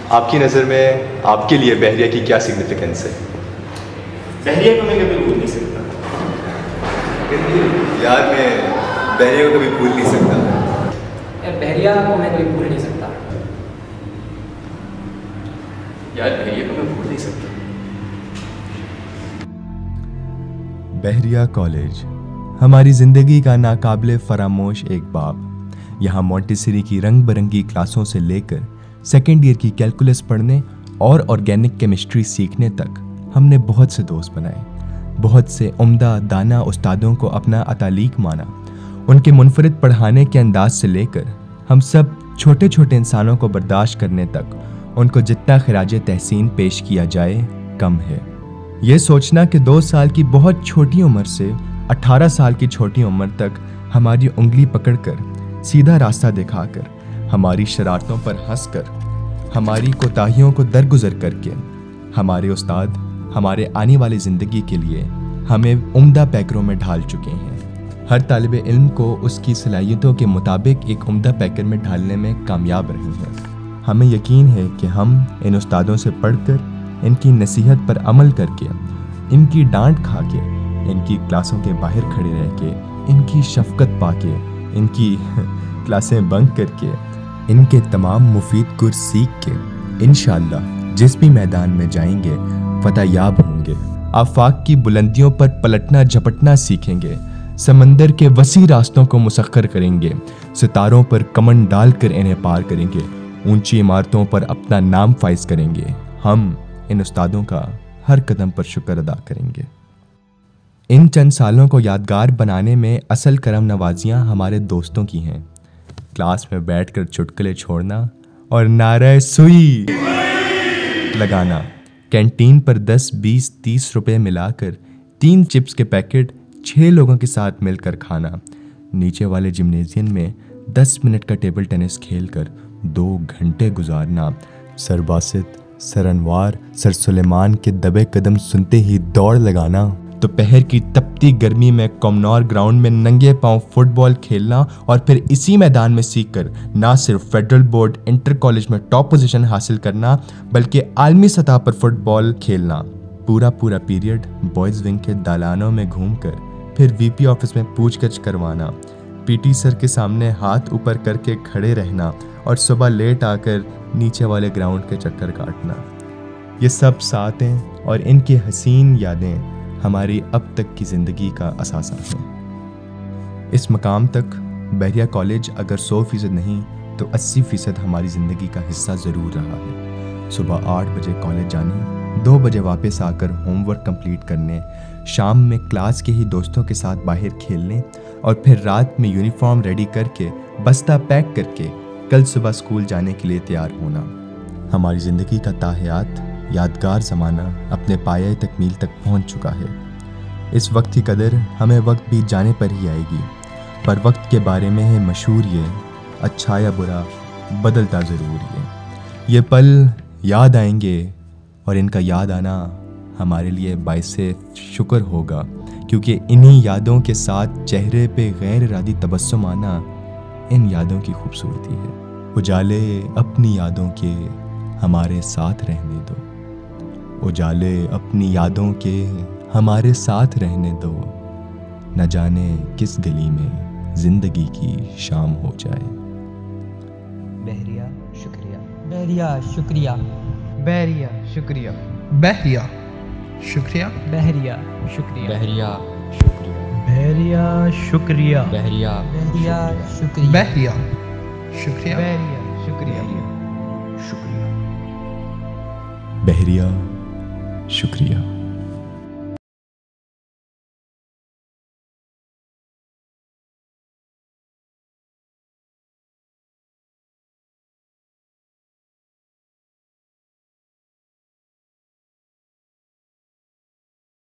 آپ کی نظر میں آپ کے لیے بحریہ کی کیا سگنیفیکنس ہے؟ بحریہ کو میں کبھی بھول نہیں سکتا یار، میں بحریہ کو کبھی بھول نہیں سکتا. بحریہ کو میں کبھی بھول نہیں سکتا. یار بحریہ کو میں بھول نہیں سکتا. بحریہ کالج ہماری زندگی کا ناقابل فراموش ایک باب. یہاں مونٹیسری کی رنگ برنگی کلاسوں سے لے کر سیکنڈ ایئر کی کیلکولس پڑھنے اور آرگینک کیمسٹری سیکھنے تک ہم نے بہت سے دوست بنائے. بہت سے عمدہ دانہ استادوں کو اپنا اتالیق مانا. ان کے منفرد پڑھانے کے انداز سے لے کر ہم سب چھوٹے چھوٹے انسانوں کو برداشت کرنے تک ان کو جتنا خراج تحسین پیش کیا جائے کم ہے. یہ سوچنا کہ 2 سال کی بہت چھوٹی عمر سے 18 سال کی چھوٹی عمر تک ہماری انگلی پکڑ کر، سیدھا راستہ دکھا کر، ہماری شرارتوں پر ہنس کر، ہماری کوتاہیوں کو درگزر کر کے ہمارے استاد ہمارے آنے والی زندگی کے لیے ہمیں عمدہ پیکروں میں ڈھال چکے ہیں. ہر طالب علم کو اس کی صلاحیتوں کے مطابق ایک عمدہ پیکر میں ڈھالنے میں کامیاب رہے ہیں. ہمیں یقین ہے کہ ہم ان استادوں سے پڑھ کر، ان کی نصیحت پر عمل کر کے، ان کی ڈانٹ کھا کے، ان کی کلاسوں کے باہر کھڑے رہ کے، ان کی شفقت پا کے، ان کی کلاسیں بنک کر کے، ان کے تمام مفید گر سیکھ کے انشاءاللہ جس بھی میدان میں جائیں گے فتح یاب ہوں گے. آفاق کی بلندیوں پر پلٹنا جھپٹنا سیکھیں گے. سمندر کے وسیع راستوں کو مسخر کریں گے. ستاروں پر کمن ڈال کر انہیں پار کریں گے. اونچی عمارتوں پر اپنا نام فائز کریں گے. ہم ان استادوں کا ہر قدم پر شکر ادا کریں گے. ان چند سالوں کو یادگار بنانے میں اصل کرم نوازیاں ہمارے دوستوں کی ہیں. کلاس میں بیٹھ کر چٹکلے چھوڑنا اور نعرہ سوئی لگانا. کینٹین پر 10 20 30 روپے ملا کر 3 چپس کے پیکٹ 6 لوگوں کے ساتھ مل کر کھانا. نیچے والے جمنیزیم میں 10 منٹ کا ٹیبل ٹینس کھیل کر 2 گھنٹے گزارنا. سر باسط، سر انوار، سر سلیمان کے دبے قدم سنتے ہی دوڑ لگانا. دوپہر کی تپتی گرمی میں کومنور گراؤنڈ میں ننگے پاؤں فٹ بال کھیلنا اور پھر اسی میدان میں سیکھ کر نہ صرف فیڈرل بورڈ انٹر کالج میں ٹاپ پوزیشن حاصل کرنا بلکہ عالمی سطح پر فٹ بال کھیلنا. پورا پیریڈ بوائز ونگ کے دالانوں میں گھوم کر پھر وی پی آفس میں پوچھ گچھ کروانا. پی ٹی سر کے سامنے ہاتھ اوپر کر کے کھڑے رہنا اور صبح لیٹ آ کر نیچے والے گراؤنڈ کے چکر کاٹنا. یہ سب ساتیں اور ان کی حسین یادیں ہماری اب تک کی زندگی کا اثاثہ ہیں. اس مقام تک بحریہ کالج اگر 100% نہیں تو 80% ہماری زندگی کا حصہ ضرور رہا ہے. صبح 8 بجے کالج جانے، 2 بجے واپس آ کر ہوم ورک کمپلیٹ کرنے، شام میں کلاس کے ہی دوستوں کے ساتھ باہر کھیلنے اور پھر رات میں یونیفارم ریڈی کر کے بستہ پیک کر کے کل صبح اسکول جانے کے لیے تیار ہونا. ہماری زندگی کا تاحیات یادگار زمانہ اپنے پایۂ تکمیل تک پہنچ چکا ہے. اس وقت کی قدر ہمیں وقت بیت جانے پر ہی آئے گی. پر وقت کے بارے میں ہے مشہور یہ، اچھا یا برا بدلتا ضرور یہ پل یاد آئیں گے اور ان کا یاد آنا ہمارے لیے باعث شکر ہوگا، کیونکہ انہی یادوں کے ساتھ چہرے پہ غیر ارادی تبسم آنا ان یادوں کی خوبصورتی ہے. اجالے اپنی یادوں کے ہمارے ساتھ رہنے دو، اجالے اپنی یادوں کے ہمارے ساتھ رہنے دو، نہ جانے کس گلی میں زندگی کی شام ہو جائے. بحریہ شکریہ. بحریہ شکریہ. بحریہ شکریہ. بحریہ شکریہ. بحریہ شکریہ. بحریہ شکریہ. بحریہ شکریہ. بحریہ بحریہ شکریہ. بحریہ شکریہ. بحریہ شکریہ. بحریہ شکریہ.